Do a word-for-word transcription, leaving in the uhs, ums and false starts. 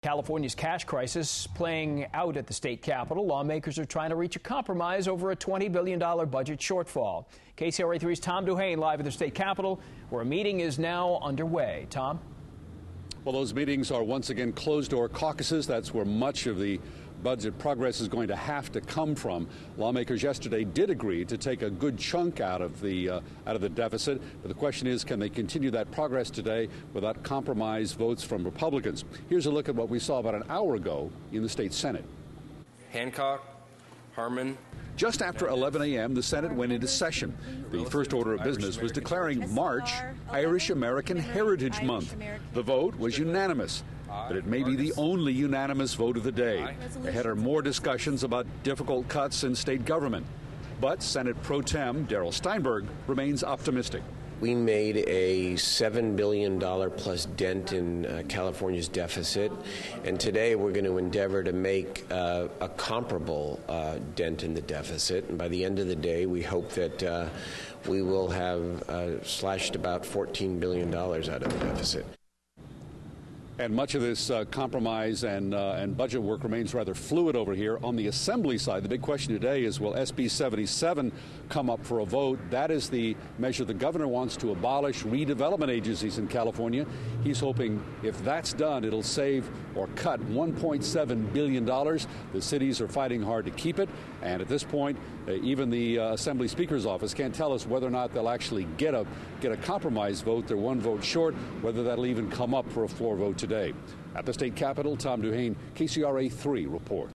California's cash crisis playing out at the state capitol. Lawmakers are trying to reach a compromise over a twenty billion dollars budget shortfall. K C R A three's Tom DuHain live at the state capitol, where a meeting is now underway. Tom? Well, those meetings are once again closed-door caucuses. That's where much of the budget progress is going to have to come from. Lawmakers yesterday did agree to take a good chunk out of the uh, out of the deficit, but the question is, can they continue that progress today without compromise votes from Republicans? Here's a look at what we saw about an hour ago in the state Senate. Hancock, Harmon. Just after eleven a m, the Senate went into session. The first order of business was declaring March Irish American Heritage Month. The vote was unanimous, but it may be the only unanimous vote of the day. Ahead are more discussions about difficult cuts in state government. But Senate Pro Tem Darrell Steinberg remains optimistic. We made a seven billion dollars plus dent in uh, California's deficit, and today we're going to endeavor to make uh, a comparable uh, dent in the deficit. And by the end of the day, we hope that uh, we will have uh, slashed about fourteen billion dollars out of the deficit. And much of this uh, compromise and uh, and budget work remains rather fluid over here. On the Assembly side, the big question today is, will S B seventy-seven come up for a vote? That is the measure the governor wants to abolish redevelopment agencies in California. He's hoping if that's done, it'll save or cut one point seven billion dollars. The cities are fighting hard to keep it. And at this point, uh, even the uh, Assembly Speaker's office can't tell us whether or not they'll actually get a, get a compromise vote. They're one vote short, whether that'll even come up for a floor vote today. At the state capitol, Tom DuHain, K C R A three report.